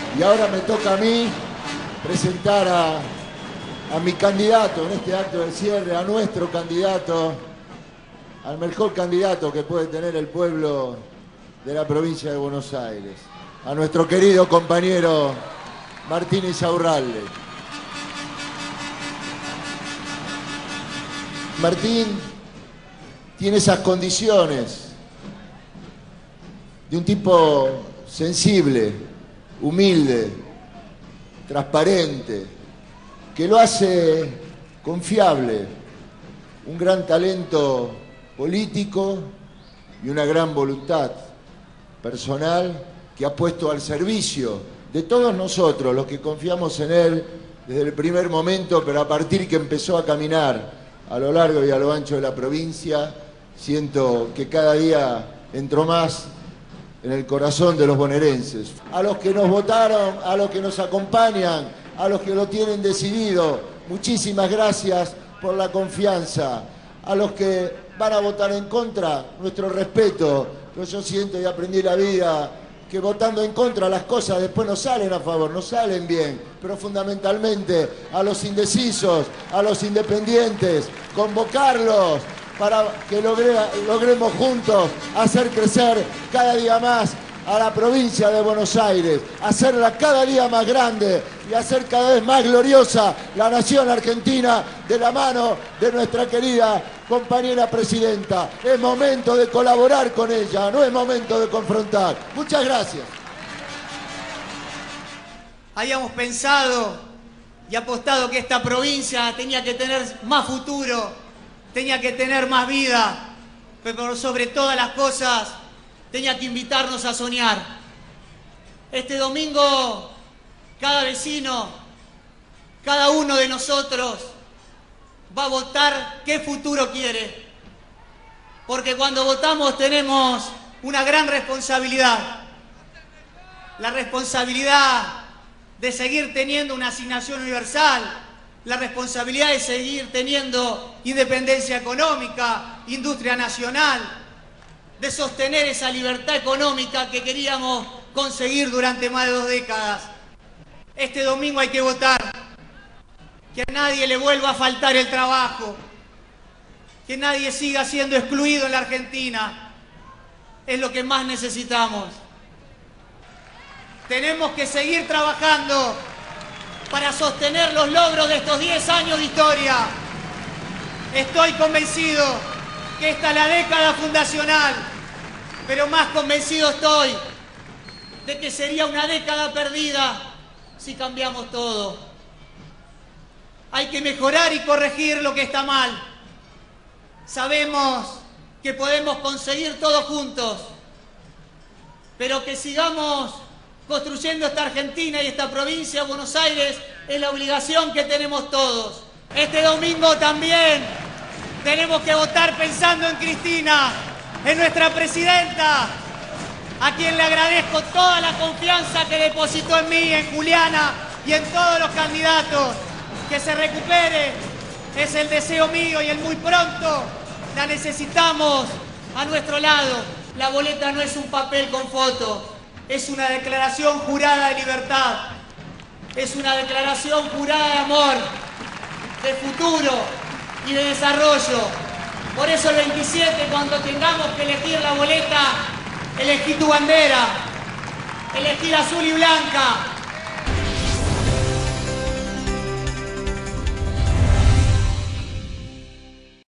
Y ahora me toca a mí presentar a mi candidato en este acto de cierre, a nuestro candidato, al mejor candidato que puede tener el pueblo de la provincia de Buenos Aires, a nuestro querido compañero Martín Insaurralde. Martín tiene esas condiciones de un tipo sensible, humilde, transparente, que lo hace confiable, un gran talento político y una gran voluntad personal que ha puesto al servicio de todos nosotros, los que confiamos en él desde el primer momento, pero a partir que empezó a caminar a lo largo y a lo ancho de la provincia, siento que cada día entró más en el corazón de los bonaerenses. A los que nos votaron, a los que nos acompañan, a los que lo tienen decidido, muchísimas gracias por la confianza. A los que van a votar en contra, nuestro respeto, pero yo siento y aprendí la vida que votando en contra las cosas después no salen a favor, no salen bien, pero fundamentalmente a los indecisos, a los independientes, convocarlos para que logremos juntos hacer crecer cada día más a la provincia de Buenos Aires, hacerla cada día más grande y hacer cada vez más gloriosa la nación argentina de la mano de nuestra querida compañera presidenta. Es momento de colaborar con ella, no es momento de confrontar. Muchas gracias. Habíamos pensado y apostado que esta provincia tenía que tener más futuro, tenía que tener más vida, pero sobre todas las cosas tenía que invitarnos a soñar. Este domingo, cada vecino, cada uno de nosotros va a votar qué futuro quiere. Porque cuando votamos tenemos una gran responsabilidad. La responsabilidad de seguir teniendo una asignación universal, la responsabilidad de seguir teniendo independencia económica, industria nacional, de sostener esa libertad económica que queríamos conseguir durante más de 2 décadas. Este domingo hay que votar, que a nadie le vuelva a faltar el trabajo, que nadie siga siendo excluido en la Argentina. Es lo que más necesitamos. Tenemos que seguir trabajando para sostener los logros de estos 10 años de historia. Estoy convencido que esta es la década fundacional, pero más convencido estoy de que sería una década perdida si cambiamos todo. Hay que mejorar y corregir lo que está mal. Sabemos que podemos conseguir todo juntos, pero que sigamos construyendo esta Argentina y esta provincia de Buenos Aires es la obligación que tenemos todos. Este domingo también tenemos que votar pensando en Cristina, en nuestra presidenta, a quien le agradezco toda la confianza que depositó en mí, en Juliana y en todos los candidatos. Que se recupere es el deseo mío y el muy pronto la necesitamos a nuestro lado. La boleta no es un papel con foto, es una declaración jurada de libertad, es una declaración jurada de amor, de futuro y de desarrollo. Por eso el 27, cuando tengamos que elegir la boleta, elegí tu bandera, elegí azul y blanca,